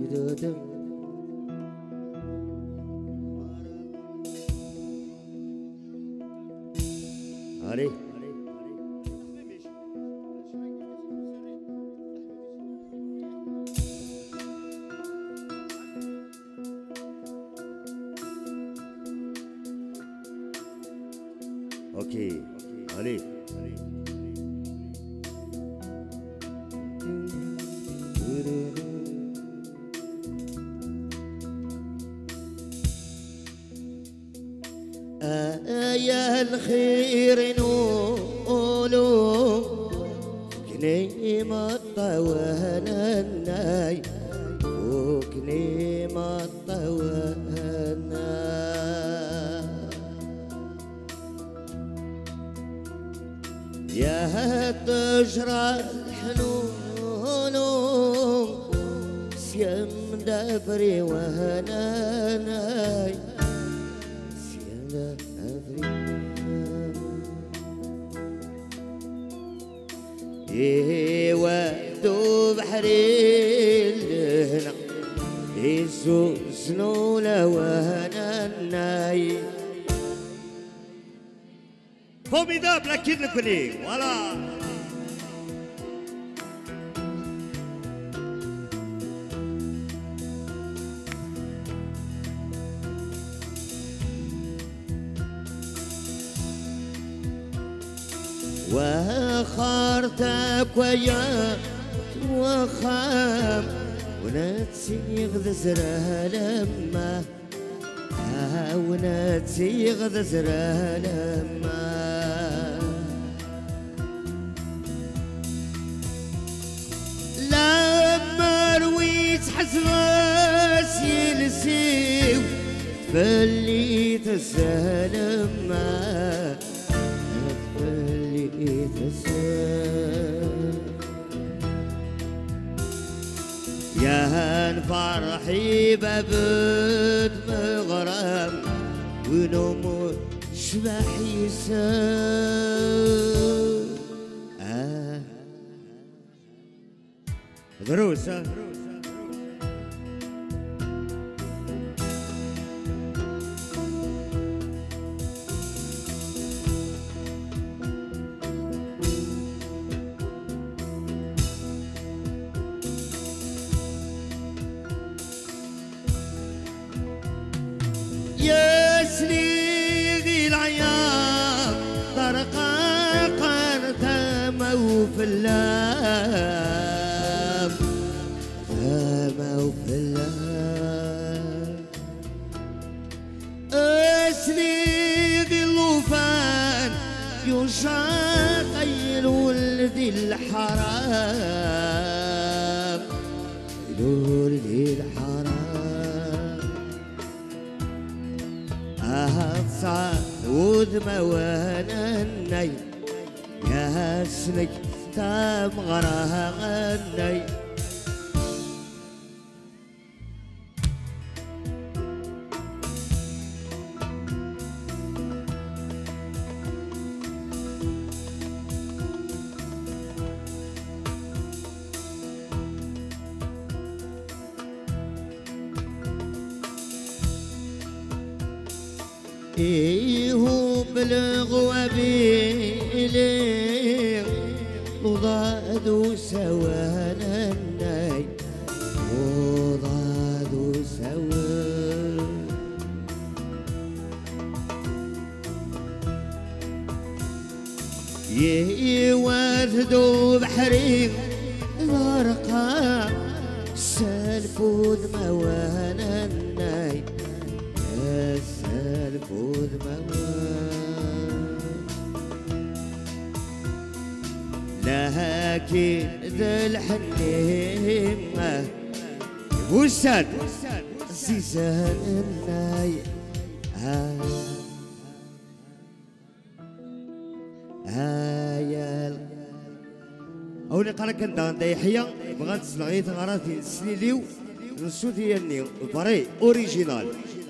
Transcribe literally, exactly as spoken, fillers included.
علي اوكي علي يا الخير نقولوا كنيمة طوانا الناي وكنيمة طوانا يا تجرى الحنون سيم دبري وهنا ناي إيه ودو بحري لهنا يسو سنولا وهنا الناي فوميدابل أكيد لكني ولا وخارتك ويا وخام ونتسيغ ذزرها لما ونتسيغ ذزرها لما لما رويت حزواس يلسيو فاللي تسهل ما يا فرحي ببد مغرم ونمو شبح يسار آه دروسة يا سليغي العيام طرقا قرتموا في اللام تموا في اللام سليغي اللوفان يشاقي ولد الحرام ولد الحرام صعود موانا الني يا سنك تام غراها الني إيهم بلغوا بيلي وضادوا سوانا الناي وضادوا سوا يوثدوا بحريق غرقا سالفوا ذموانا الناي الفوز موال لكن ذا الحنيمة وساد سيسان الناي هايا أولي قالك كان دان دايحيا بغات سلغيت غراتي سليليو نسوتي يني بري أوريجينال